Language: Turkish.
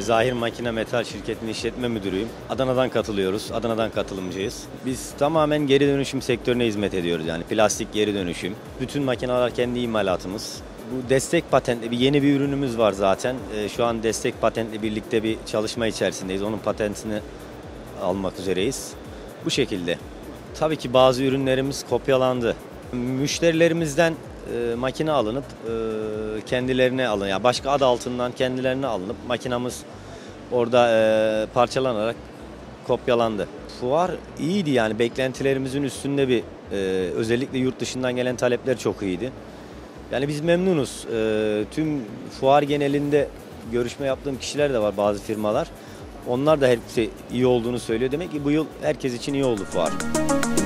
Zahir Makine Metal Şirketi'nin işletme müdürüyüm. Adana'dan katılıyoruz. Adana'dan katılımcıyız. Biz tamamen geri dönüşüm sektörüne hizmet ediyoruz. Yani plastik geri dönüşüm. Bütün makineler kendi imalatımız. Bu destek patentli yeni bir ürünümüz var zaten. Şu an destek patentle birlikte bir çalışma içerisindeyiz. Onun patentini almak üzereyiz. Bu şekilde. Tabii ki bazı ürünlerimiz kopyalandı. Müşterilerimizden makine alınıp kendilerine alın, yani başka ad altından kendilerine alınıp makinamız orada parçalanarak kopyalandı. Fuar iyiydi, yani beklentilerimizin üstünde bir özellikle yurt dışından gelen talepler çok iyiydi. Yani biz memnunuz. Tüm fuar genelinde görüşme yaptığım kişiler de var, bazı firmalar. Onlar da hepsi iyi olduğunu söylüyor. Demek ki bu yıl herkes için iyi oldu fuar.